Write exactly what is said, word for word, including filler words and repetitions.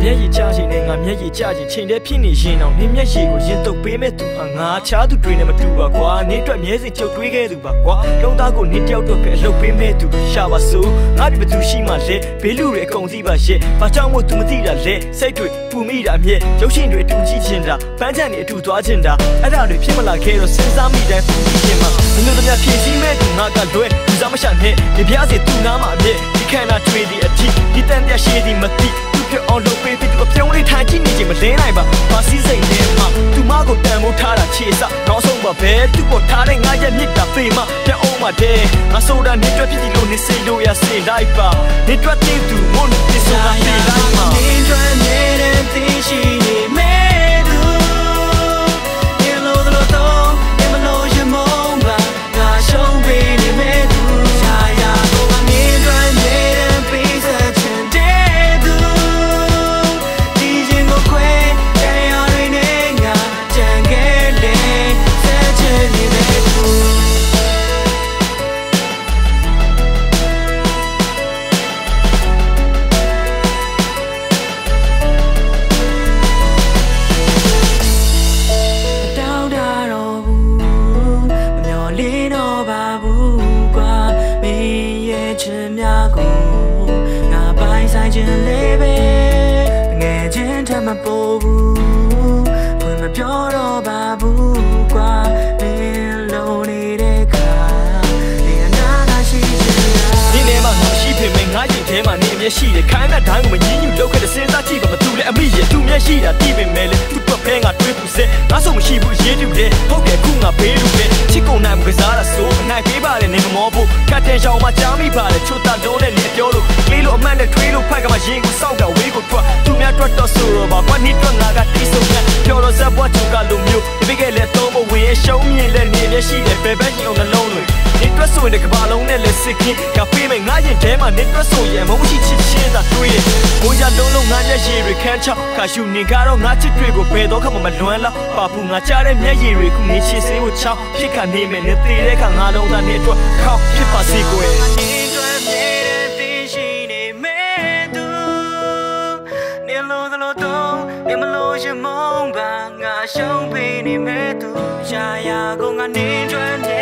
yi charge ne nga mye yi charge ချိန်တဲ့ဖြစ်နေရင်အောင်နေမျက်ရည်ကိုရင်တုပ်ပေးမဲ့သူဟာငါချားသူတွေနဲ့မတူပါကွာနေအတွက်မျက်စိချုပ်တွေးခဲ့သူပါကွာလုံးသားကိုနေတယောက်တော့ပဲအလုပ်ပေးမဲ့သူရှာပါစို့ငါဒီဘသူရှိမှလဲဘေးလူတွေအကုန်သိပါရဲ့ဘာကြောင့်မို့ तू မသိတာလဲစိတ်တွေပူမိတာအမြဲရုပ်ရှင်တွေအတူကြည့်ချင်တာပန်းချန်တွေအတူသွားချင်တာအဲ့ဒါတွေဖြစ်မလာခဲ့တော့စဉ်းစားမိတိုင်းပူကြည့်ချင်မှာဘယ်လိုများဖြည့်ဆည်းမဲ့သူငါကလွဲလူစားမရှာနဲ့ဒီပြားစီသူ့နားမှာအမြဲဒီခန္ဓာတွေဒီအထိဒီတန်ပြရှည်ဒီမသိသူပြောင်းလို့ပေးပြီးသူကပြုံးလေးထိုင်ကြည့်နေချိန်မလဲနိုင်ပါဘာစည်းစိမ်နဲ့မှသူမကိုတန်မိုးထားတာခြေစနောက်ဆုံးပါပဲသူ့ကိုထားတဲ့ငါရဲ့မြစ်တာပေမပြောင်းအောင်မတဲ့ငါဆိုတာနေတွက်ဖြစ်ဒီလိုနေစေလို့ရစေလိုက်ပါနေတွက်တဲ့သူမုန်းနေဆိုတာပြေးလိုက်ပါနေတွက်နေတဲ့သိရှိနေမဲ့သူဒီလိုလိုတော့ဒီမလို့ရမုန်းပါငါရှုံးပေးနေမဲ့သူရှာရတော့နေတွက်နေတဲ့ပေးစချင်တဲ့သူဒီရင်ကိုခွဲတဲ့ရရနေငါကြံခဲ့လေစချင်နေမဲ့သူမပေါ်ဘူးဘယ်မပြောတော့ပါဘူးကွာမင်းလုံးနေတဲ့ခါဒီအနာကရှိချင်တာဒီနေမှာငါရှိဖြစ်မယ်ငါရင်ထဲမှာနေအမျက်ရှိတယ်ခိုင်းတဲ့တိုင်းကိုမငင်းညူလောက်ခဲ့တဲ့စဉ်းစားကြည့်ပါမသူလည်းအမိရဲ့သူမျက်ရှိတာတိပင်မဲ့လေသူ့ပတ်ဖဲငါတွေးပူစဲငါဆုံးမရှိဘူးရေးတူတယ်ဟုတ်တယ်ခုငါဘေးလူပဲချစ်ကုန်နိုင်မှုကစားတာဆိုအနိုင်ပေးပါလေနေမမောဖို့ကတ်တင်ရှောင်းမှကြားမိပါလေချွတ်တာလုံးနဲ့နေပြောလို့ကလေးလိုအမှန်နဲ့ထွေးလို့ဖိုက်ကမှရင်ကိုစောက်တာဝေးကိုထွက်သူများထွက်တော့ဆိုတော့ပါကွာနေတော့ငါကတီးဆုံးနဲ့ပြောတော့ဇက်ဘွားချူကလိုမျိုးဒီပိကလည်းသုံးဖို့ဝင်ရှုံးမြင်လည်းနေမျက်ရှိတယ်ပဲပဲရှင်အောင်နှလုံးတွေနေတွက်ဆိုရင်ကဘာလုံးနဲ့လည်းစစ်ကင်းကပေးမယ်ငါရင်ထဲမှာနေတွက်ဆိုရင်မုန်းရှိချစ်ချင်းသာတွေးတယ်ဘိုးရလုံးလုံးငါမျက်ရည်တွေခန်းချောက်ခါရှူနေကတော့ငါချစ်တွေကိုဘယ်တော့မှမလွမ်းလောက်ပါဘူးငါကြားတဲ့မျက်ရည်တွေကိုနေချစ်စေဖို့ချောက်ဖြစ်ခါနေမယ်နေသေးတဲ့ခါငါလုံးသားနေအတွက်ခေါက်ဖြစ်ပါစေကိုယ်နေတွက်မြဲတဲ့သိရှိနေမဲ့သူနေလို့လို့တော့နေမလို့ရမုန်းပါငါရှုံးပေးနေမဲ့သူရာရာကိုငါနေတွက်